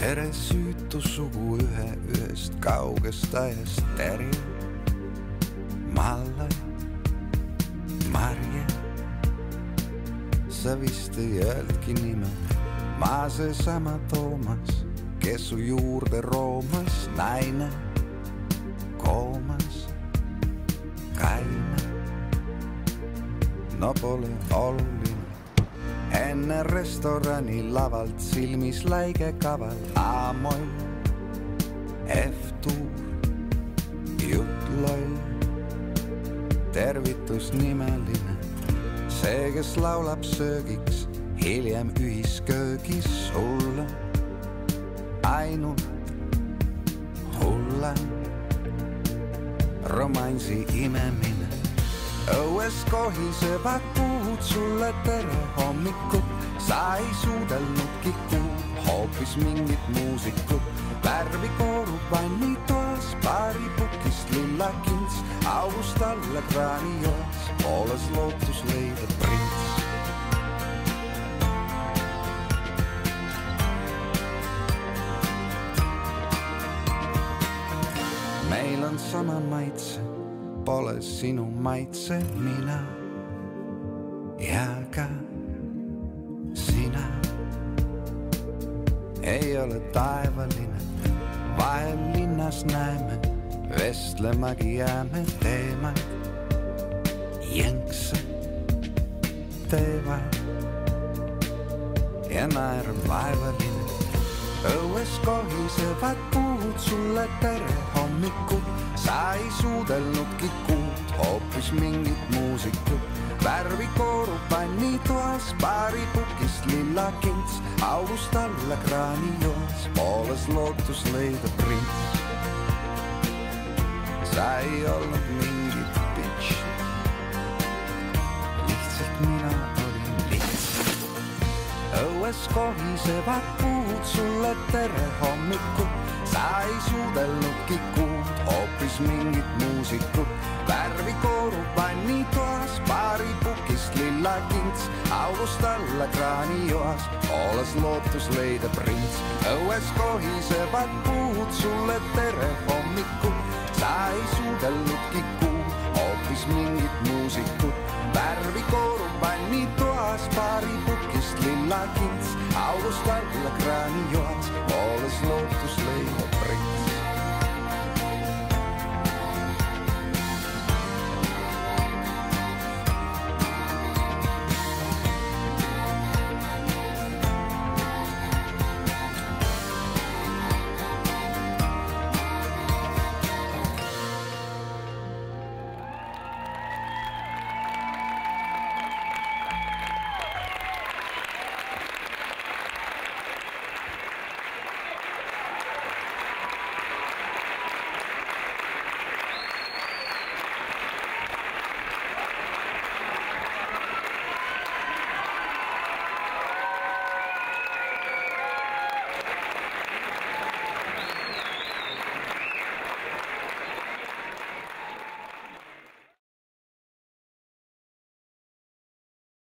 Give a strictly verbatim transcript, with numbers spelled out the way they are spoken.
tere süütu sugu ühe ühest kaugest ajast Terje, Malle, Marje. Sa vist ei öeldki nime, ma seesama Toomas, kes su juurde roomas, naine, koomas, kaine. No pole oluline, enne restorani lavalt silmis läige kaval A-moll, F-tuur, jutt loll, tervitus nimeline, see, kes laulab söögiks, hiljem ühisköögis sulle ainult hullem romansi imemine. Õues kohisevad puud sulle tere hommikut, sa ei suudelnudki kuud, hoopis mingit muusikut. Värvi koorub vannitoas, paari pukist lilla kints, august alla kraani joas, pooles lootus leida prints. Meil on sama maitse, pole sinu maitse, mina ja ka sina. Ei ole taevaline, vahel linnas näeme, vestlemagi jääme teemad, jõnkse teevad ja naerab vaevaline. Õues kohisevad puud sulle tere hommikut, sa ei suudelnudki kuud, hoopis mingit muusikut. Värvi koorub vannitoas, paari pukist lilla kints, august alla kraani joas, pooles lootus leida prints. Sa ei olnud mingit bitch, lihtsalt mina olin lihtsalt. Õues kohisevad puud sulle tere hommikut, sa ei suudelnudki kuud, hoopis mingit muusikut. Värvi koorub vannitoas, paari pukist lilla kints, august alla kraani joas, pooles lootus leida prints. Õues kohisevad puud sulle tere hommikut, sa ei suudelnudki kuud, hoopis mingit muusikut. Värvi koorub vannitoas, paari pukist lilla kints, august alla kraani joas, pooles